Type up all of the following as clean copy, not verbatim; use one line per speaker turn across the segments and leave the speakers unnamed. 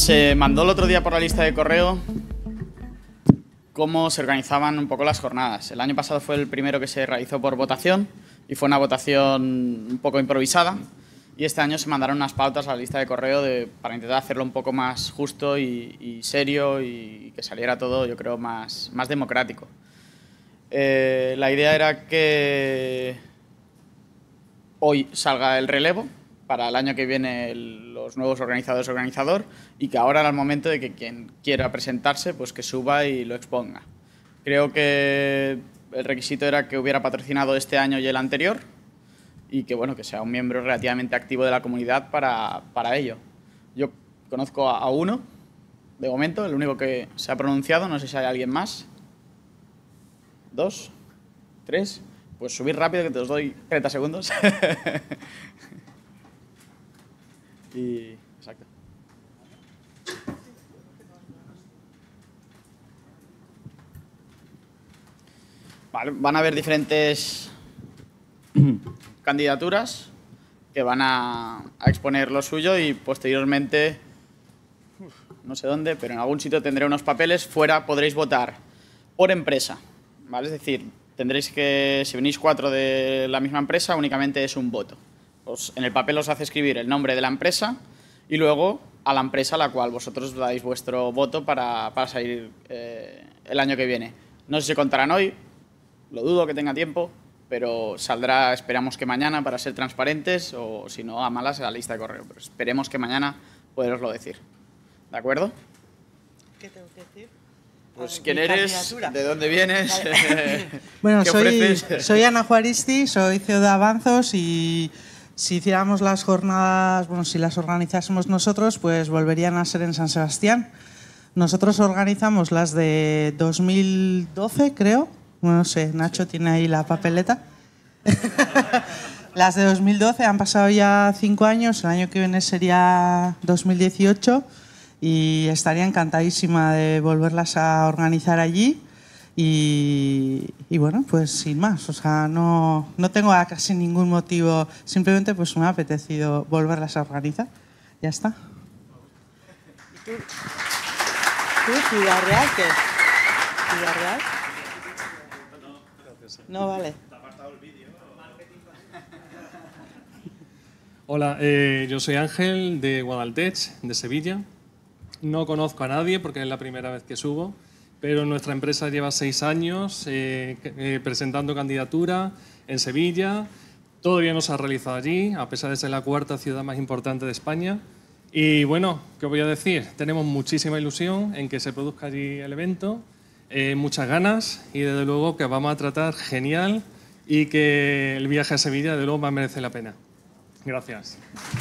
Se mandó el otro día por la lista de correo cómo se organizaban un poco las jornadas. El año pasado fue el primero que se realizó por votación y fue una votación un poco improvisada. Y este año se mandaron unas pautas a la lista de correo para intentar hacerlo un poco más justo y serio y que saliera todo, yo creo, más democrático. La idea era que hoy salga el relevo para el año que viene los nuevos organizador y que ahora era el momento de que quien quiera presentarse pues que suba y lo exponga. Creo que el requisito era que hubiera patrocinado este año y el anterior y que, bueno, que sea un miembro relativamente activo de la comunidad para ello. Yo conozco a uno, de momento, el único que se ha pronunciado, no sé si hay alguien más. ¿Dos? ¿Tres? Pues subid rápido que te os doy 30 segundos. Exacto. Vale, van a haber diferentes candidaturas que van a exponer lo suyo y posteriormente, no sé dónde, pero en algún sitio tendré unos papeles. Fuera podréis votar por empresa, ¿vale? Es decir, tendréis que, si venís 4 de la misma empresa, únicamente es un voto. En el papel os hace escribir el nombre de la empresa y luego a la empresa a la cual vosotros dais vuestro voto para salir el año que viene. No sé si contarán hoy, lo dudo que tenga tiempo, pero saldrá, esperamos que mañana, para ser transparentes, o si no, a malas, a la lista de correo. Pero esperemos que mañana poderoslo decir. ¿De acuerdo?
¿Qué tengo que decir?
Pues quién eres, de dónde vienes,
bueno,
¿qué ofreces?
soy Ana Juaristi, soy CEO de Avanzos y si hiciéramos las jornadas, bueno, si las organizásemos nosotros, pues volverían a ser en San Sebastián. Nosotros organizamos las de 2012, creo. Bueno, no sé, Nacho tiene ahí la papeleta. Las de 2012 han pasado ya 5 años, el año que viene sería 2018 y estaría encantadísima de volverlas a organizar allí. Y bueno, pues sin más, o sea, no tengo casi ningún motivo, simplemente pues me ha apetecido volverlas a organizar. Ya está.
¿Y tú Ciudad Real qué? ¿Ciudad Real? No, vale.
Hola, yo soy Ángel de Guadaltech, de Sevilla. No conozco a nadie porque es la primera vez que subo, pero nuestra empresa lleva 6 años presentando candidatura en Sevilla. Todavía no se ha realizado allí, a pesar de ser la 4ª ciudad más importante de España. Y bueno, ¿qué os voy a decir? Tenemos muchísima ilusión en que se produzca allí el evento, muchas ganas y desde luego que vamos a tratar genial y que el viaje a Sevilla desde luego va a merecer la pena. Gracias.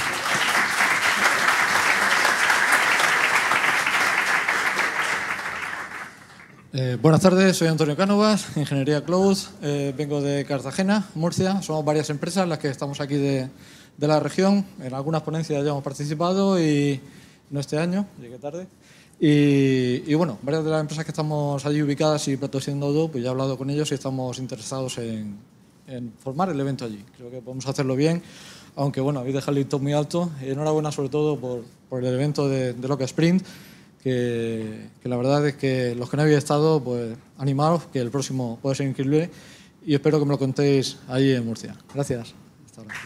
Buenas tardes, soy Antonio Cánovas, Ingeniería Cloud, vengo de Cartagena, Murcia. Somos varias empresas las que estamos aquí de la región. En algunas ponencias ya hemos participado y no este año, llegué tarde. Y bueno, varias de las empresas que estamos allí ubicadas y patrocinando, pues ya he hablado con ellos y estamos interesados en formar el evento allí. Creo que podemos hacerlo bien, aunque bueno, habéis dejado el listón muy alto. Enhorabuena sobre todo por el evento de Loca Sprint, que la verdad es que los que no habéis estado, pues animaros, que el próximo puede ser increíble y espero que me lo contéis allí en Murcia. Gracias. Hasta ahora.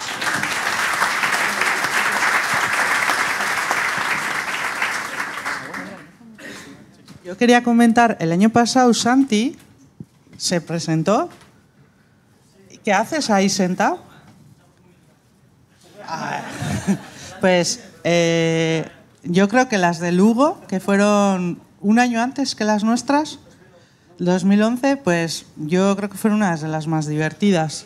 Yo quería comentar, el año pasado Santi se presentó. ¿Qué haces ahí sentado? Pues yo creo que las de Lugo, que fueron un año antes que las nuestras, 2011, pues yo creo que fueron unas de las más divertidas.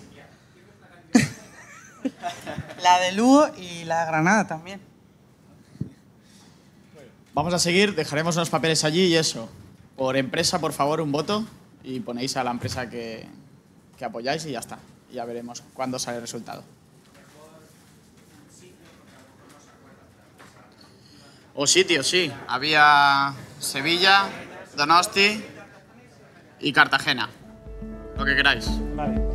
La de Lugo y la de Granada también.
Vamos a seguir, dejaremos unos papeles allí y eso. Por empresa, por favor, un voto y ponéis a la empresa que apoyáis y ya está. Ya veremos cuándo sale el resultado. O sitio, sí. Había Sevilla, Donosti y Cartagena. Lo que queráis.
Vale.